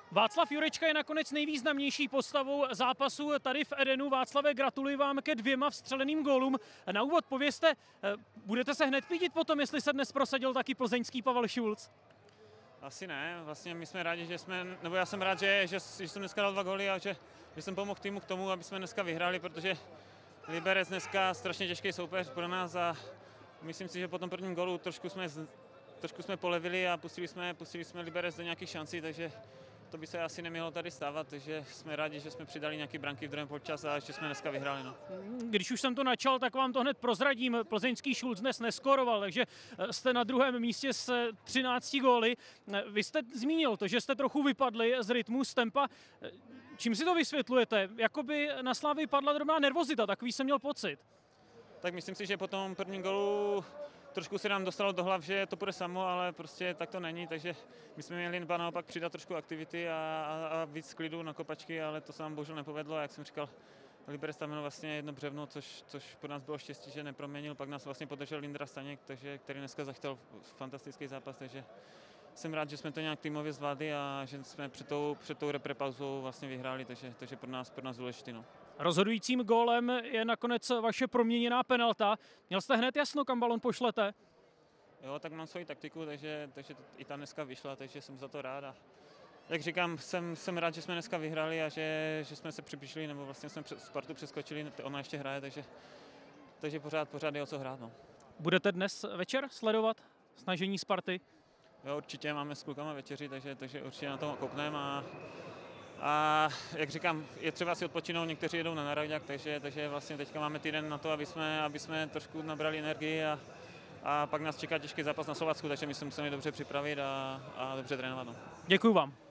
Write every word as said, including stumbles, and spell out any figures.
Václav Jurečka je nakonec nejvýznamnější postavou zápasu tady v Edenu. Václave, gratuluji vám ke dvěma vstřeleným gólům. Na úvod povězte, budete se hned pídit potom, jestli se dnes prosadil taky plzeňský Pavel Šulc? Asi ne, vlastně my jsme rádi, že jsme, nebo já jsem rád, že, že, že jsem dneska dal dva góly a že, že jsem pomohl týmu k tomu, aby jsme dneska vyhráli, protože Liberec dneska strašně těžký soupeř pro nás a myslím si, že po tom prvním gólu trošku jsme, trošku jsme polevili a pustili jsme, pustili jsme Liberec do nějakých šancí, takže to by se asi nemělo tady stávat, takže jsme rádi, že jsme přidali nějaké branky v druhém poločase a že jsme dneska vyhráli. No. Když už jsem to načal, tak vám to hned prozradím. Plzeňský Šulc dnes neskoroval, takže jste na druhém místě s třinácti góly. Vy jste zmínil to, že jste trochu vypadli z rytmu, z tempa. Čím si to vysvětlujete? Jakoby na Slavii padla drobná nervozita, takový jsem měl pocit. Tak myslím si, že po tom prvním gólu trošku se nám dostalo do hlav, že to půjde samo, ale prostě tak to není, takže my jsme měli naopak přidat trošku aktivity a, a, a víc klidu na kopačky, ale to se nám bohužel nepovedlo. A jak jsem říkal, Liberec tam měl vlastně jedno břevno, což, což pro nás bylo štěstí, že neproměnil, pak nás vlastně podržel Lindra Staněk, takže, který dneska zachtěl fantastický zápas, takže jsem rád, že jsme to nějak týmově zvládli a že jsme před tou, před tou reprepauzou vlastně vyhráli, takže, takže pro nás, pro nás důležitý. No. Rozhodujícím gólem je nakonec vaše proměněná penalta. Měl jste hned jasno, kam balon pošlete? Jo, tak mám svoji taktiku, takže, takže i ta dneska vyšla, takže jsem za to rád. A jak říkám, jsem, jsem rád, že jsme dneska vyhráli a že, že jsme se přibližili, nebo vlastně jsme Spartu přeskočili, ona ještě hraje, takže, takže pořád, pořád je o co hrát. No. Budete dnes večer sledovat snažení Sparty? Jo, určitě máme s klukama večeři, takže, takže určitě na to koukneme a, a jak říkám, je třeba si odpočinout, někteří jedou na Národňák, takže, takže vlastně teďka máme týden na to, aby jsme, aby jsme trošku nabrali energii a, a pak nás čeká těžký zápas na Slovácku, takže my se musíme dobře připravit a, a dobře trénovat. No. Děkuju vám.